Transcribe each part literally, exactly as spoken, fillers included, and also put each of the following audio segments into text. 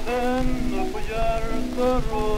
vänner på Hjerterö.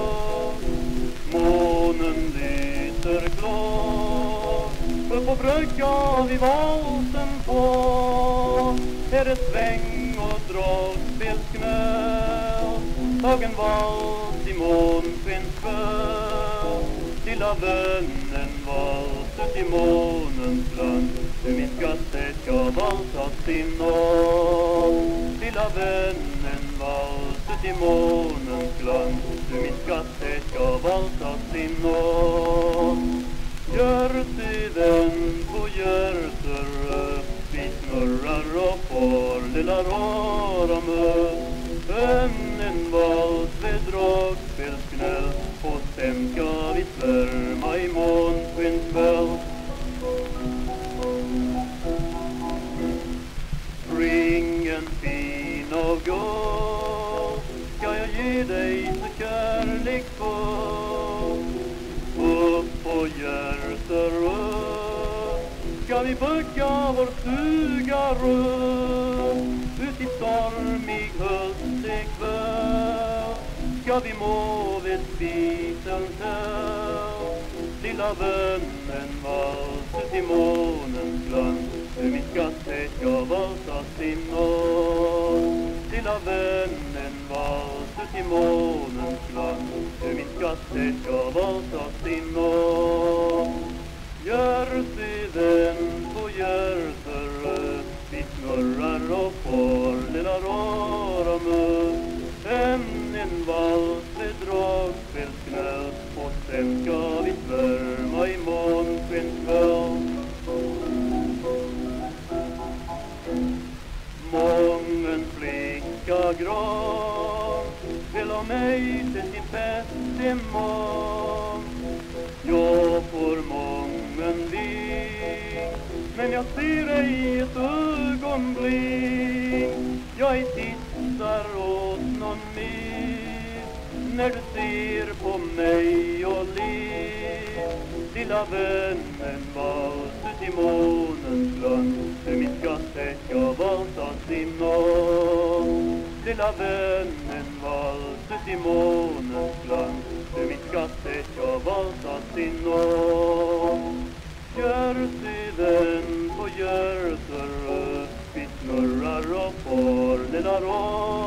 Månen lyser klar, upp på brygga vid Valsen på. Här är sväng och dragspelsknäll, tagen vals i månskensfäll. Lilla vännen vals ut i månens land, du min skatte ska valsas sin nåd. Lilla vännen vals ut i månens land, du min skatte ska valsas sin nåd. Hjärte vän på Hjerterö, vi snurrar och får lilla rara möt. En vals vid dragspelsknäll, och sen ska vi svärma i månskensfäll. Ringen fin av guld ska jag ge dig så kärleksfull. Upp på Hjerterö ska vi bygga vår stuga runt. Ut i stormig höstekväll ska vi må vid spisens häll. Lilla vännen vals ut i månens land, du min skatte ska valsas sin nåd. Lilla vännen vals ut i månens land, du min skatte ska valsas sin nåd. Hjärte vän på Hjerterö, vi snurrar och får lilla rara möt. En en vals vid dragspelsknäll, och sen ska vi svärma i månskensfäll. Mången flicka gran vill ha mig till sin bäste man. Jag får mången ving, men jag ser ej ett ögonblick. Jag tittar åt någon mer när du ser på mig och ler. Lilla vännen vals ut i månens land, du min skatte ska valsas sin nåd. Lilla vännen vals ut i månens land, du min skatte ska valsas sin nåd. Hjärte vän på Hjerterö, vi snurrar och får lilla rå.